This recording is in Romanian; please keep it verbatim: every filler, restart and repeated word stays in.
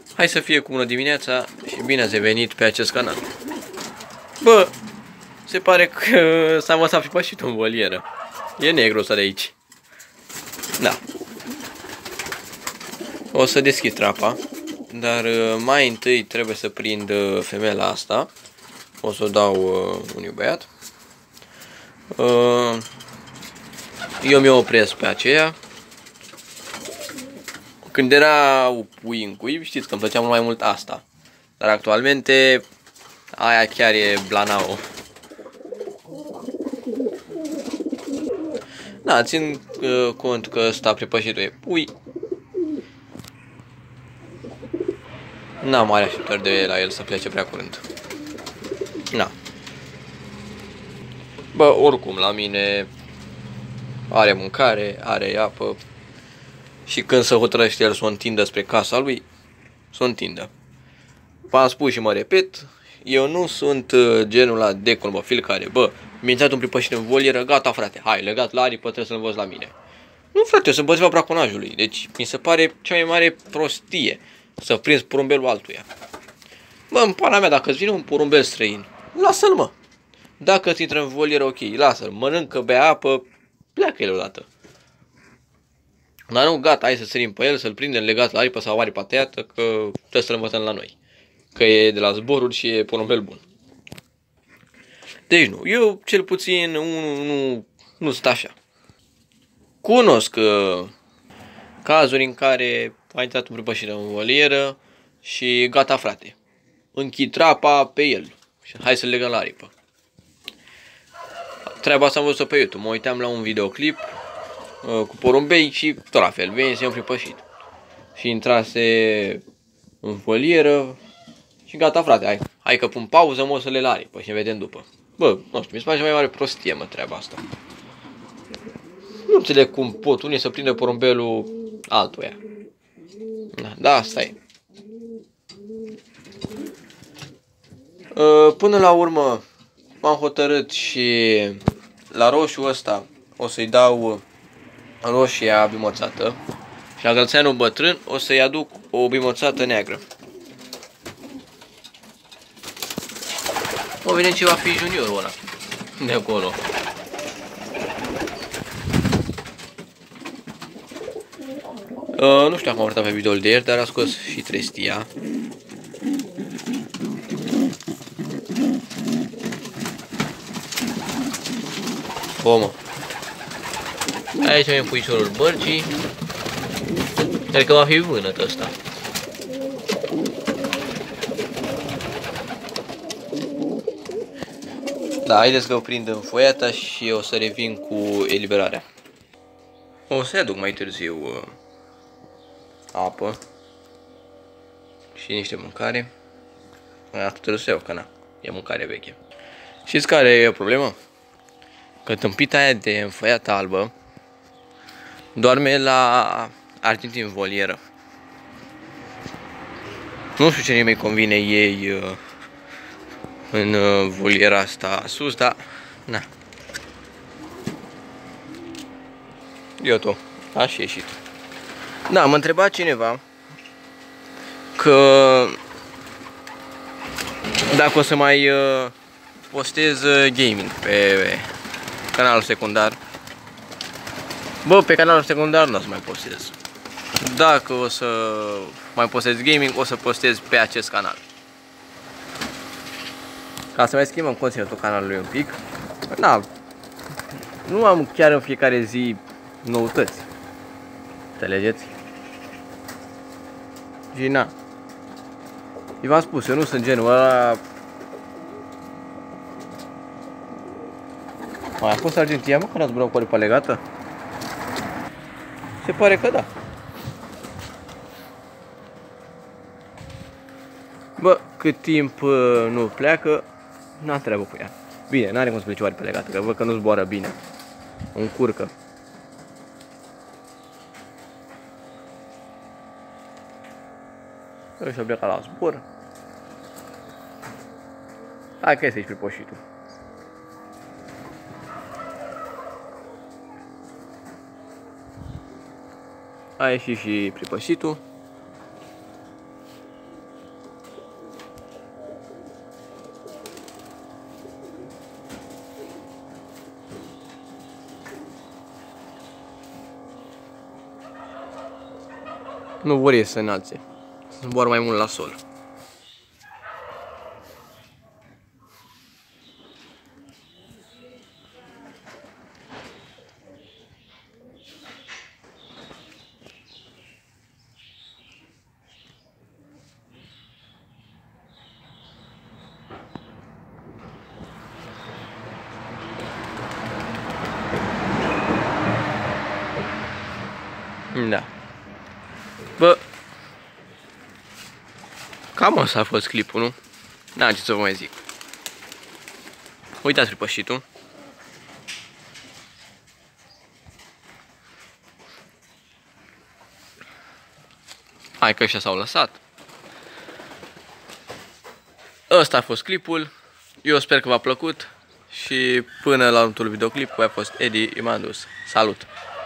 Hai să fie cu bună dimineața și bine ați venit pe acest canal. Bă, se pare că s-a învățat pripășitul în volieră. E negru ăsta de aici. Da. O să deschid trapa, dar mai întâi trebuie să prind femeia asta. O să o dau unui băiat. Eu mi-o opresc pe aceea. Când erau pui în cuib, știți că îmi plăcea mult mai mult asta. Dar actualmente aia chiar e blanao. Da, țin uh, cont că ăsta pripășitul e pui. N-am mare așteptări de la el să plece prea curând. Na. Bă, oricum la mine are mâncare, are apă. Și când se hotărăște el să o întindă spre casa lui, să o întindă. V-am spus și mă repet, eu nu sunt genul ăla de colbăfil care, bă, mi-a intrat un pripășit în volieră, gata frate, hai, legat la aripă, trebuie să-l învăț la mine. Nu frate, eu sunt împotriva braconajului, deci mi se pare cea mai mare prostie să prinzi porumbelul altuia. Bă, în pana mea, dacă îți vine un porumbel străin, lasă-l mă. Dacă îți intră în volieră, ok, lasă-l, mănâncă, bea apă, pleacă el odată. Dar nu, gata, hai să sărim pe el, să-l prindem legat la aripă sau aripa tăiată, că trebuie să-l învățăm la noi. Că e de la zboruri și e porumbel bun. Deci nu, eu cel puțin nu, nu, nu sunt așa. Cunosc uh, cazuri în care a intrat un pripășit în volieră și gata frate. Închid trapa pe el și hai să-l legăm la aripă. Treaba asta am văzut-o pe YouTube, mă uitam la un videoclip cu porumbei și tot la fel, venise un pripășit și intrase în volieră și gata frate, hai, hai că pun pauză, mă o să le la aripă și ne vedem după. Bă, nu știu, mi se pare mai mare prostie, mă, treaba asta. Nu înțeleg cum pot unii să prindă porumbelul altuia. Da, da, asta e. Până la urmă m-am hotărât și la roșu ăsta o să-i dau roșia bimoțată și la gălțeanul bătrân o să-i aduc o bimoțată neagră. O vine ce va fi juniorul ăla de acolo. Uh, nu știu dacă am arătat pe videoul de ieri, dar a scos și trestia. O, mă. Aici avem puișorul bărcii. Cred că va fi vânăt ăsta. Da, haideți că o prind în foiata și o să revin cu eliberarea. O să-i aduc mai târziu uh, apă și niște mâncare. Atât trebuie că na, e mâncare veche. Știți care e problema? Că tâmpita aia de înfoiată albă doarme la argintii în volieră. Nu știu ce nu-i mai convine ei uh, în uh, voliera asta sus, dar na. Eu tot, aș ieșit. Da, mă întreba cineva că dacă o să mai uh, postez uh, gaming pe canalul secundar. Bă, pe canalul secundar nu o să mai postez. Dacă o să mai postez gaming, o să postez pe acest canal. Ca să mai schimbăm conținutul canalului un pic. Na, nu am chiar în fiecare zi noutăți. Înțelegeți? Și na. Și v-am spus, eu nu sunt genul ăla. Mai a fost Argentina, mă, când a zburat cu aripa legată? Se pare că da. Bă, cât timp uh, nu pleacă, n-am treabă cu ea. Bine, n-are cum să plece o aripă legată, că văd că nu zboară bine. Încurcă. Și-a plecat la zbor. Hai că este aici pripășitul. A ieșit și pripășitul. Nu vor ei să se înalțe. Zbor mai mult la sol. Da. Bă, cam asta a fost clipul, nu? N-am ce să vă mai zic. Uitați pripășitul. Hai că ăștia s-au lăsat. Ăsta a fost clipul. Eu sper că v-a plăcut. Și până la următorul videoclip, cu a fost Edi Imandus. Salut!